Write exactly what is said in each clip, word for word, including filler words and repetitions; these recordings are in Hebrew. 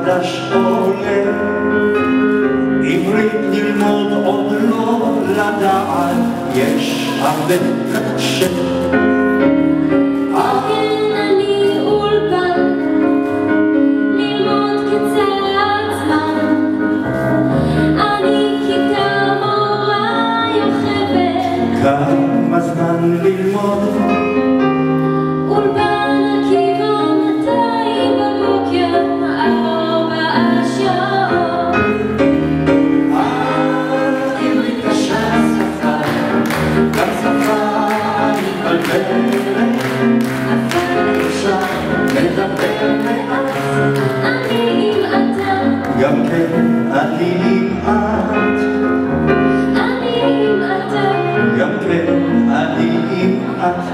חדש עולה, עברית ללמוד עוד לא לדעת, יש הרבה קשה. כמה זמן ללמוד אולפן הכיוון מתי בבוקר ארבע שעות עברית קשה שפה גם שפה מתבלבלת אבל אפשר לדבר מעט אני עם אתה גם כן אני עם את גם כן אני עם את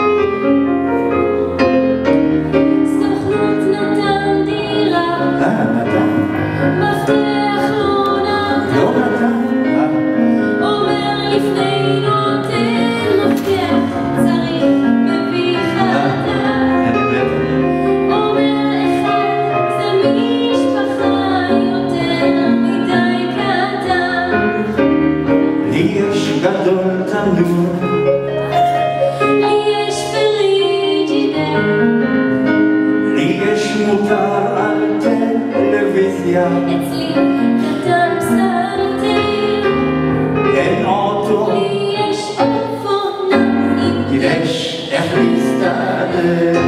סוכנות נתן דירה אה, נתן מפתח לא נתן לא נתן אומר לפני נותן מפתח צריך מביא חדש אומר אחד זה משפחה יותר מדי קטן לי יש גדול תנור לי יש פריג'ידר לי יש מותר על טלוויזיה אצלי קטן פסנתר אין אוטו לי יש אופניים יש איך להסתדר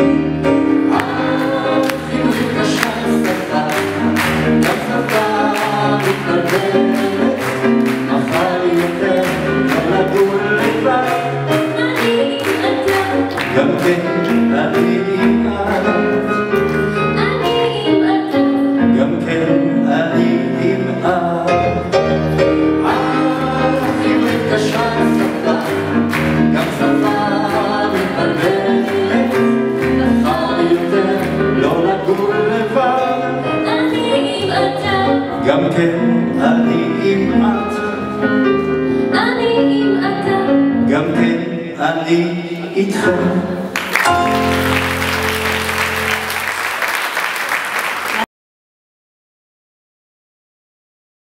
עברית קשה שפה גם שפה מתבלבלת מחר יותר לא לגור לבד אני אתה גם כן אני עם את אני עם אתה גם כן אני עם את עברית קשה שפה גם שפה מתבלבלת מחר יותר לא לגור לבד אני עם אתה גם כן אני עם את אני עם אתה גם כן אני איתכם